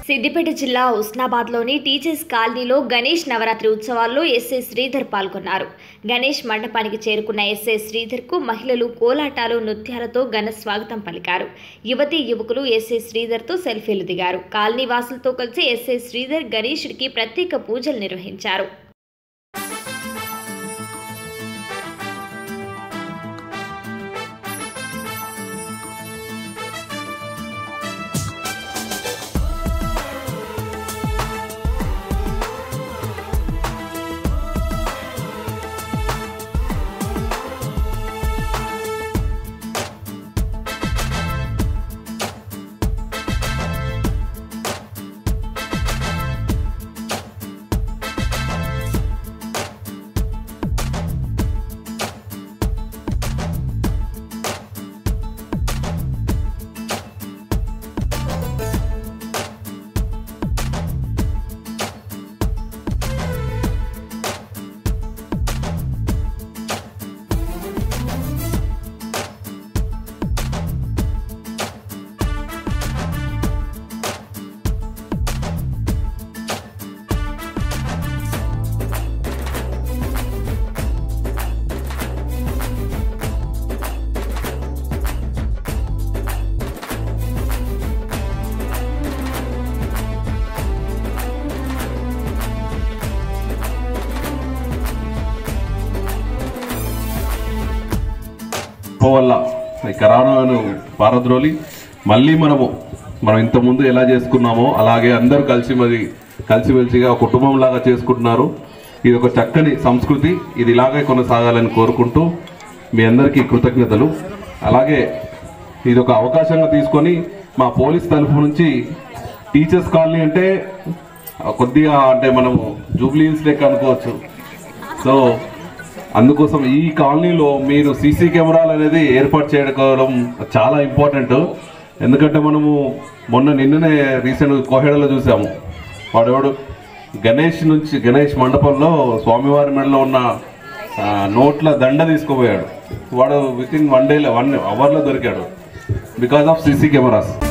సిద్దిపేట జిల్లా హుస్నాబాద్లోని టీచర్స్ కాలనీలో గణేష్ నవరాత్రి ఉత్సవాల్లో ఎస్ఐ శ్రీధర్ పాల్గొన్నారు. గణేష్ మండపానికి చేరుకున్న ఎస్ఐ శ్రీధర్కు మహిళలు కోలాటాలు, నృత్యాలతో ఘన స్వాగతం పలికారు. యువతీ యువకులు ఎస్ఐ శ్రీధర్తో సెల్ఫీలు దిగారు. కాలనీ వాసులతో కలిసి ఎస్ఐ శ్రీధర్ గణేశుడికి ప్రత్యేక పూజలు నిర్వహించారు. వల్ల ఈ కరోనాను పారద్రోలి మళ్ళీ మనం ఇంతకుముందు ఎలా చేసుకున్నామో అలాగే అందరూ కలిసిమెలిసిగా కుటుంబంలాగా చేసుకుంటున్నారు. ఇది ఒక చక్కని సంస్కృతి, ఇది ఇలాగే కొనసాగాలని కోరుకుంటూ మీ అందరికీ కృతజ్ఞతలు. అలాగే ఇది ఒక అవకాశంగా తీసుకొని మా పోలీస్ తరఫు నుంచి టీచర్స్ కాలనీ అంటే కొద్దిగా మనము జూబ్లీ హిల్స్ లెక్క అనుకోవచ్చు. సో అందుకోసం ఈ కాలనీలో మీరు సీసీ కెమెరాలు అనేది ఏర్పాటు చేయడం చాలా ఇంపార్టెంట్. ఎందుకంటే మనము నిన్ననే రీసెంట్ కోహెడలో చూసాము, వాడెవడు గణేష్ మండపంలో స్వామివారి మెడలో ఉన్న నోట్ల దండ తీసుకుపోయాడు. వాడు వితిన్ 1 అవర్లో దొరికాడు బికాస్ ఆఫ్ సీసీ కెమెరాస్.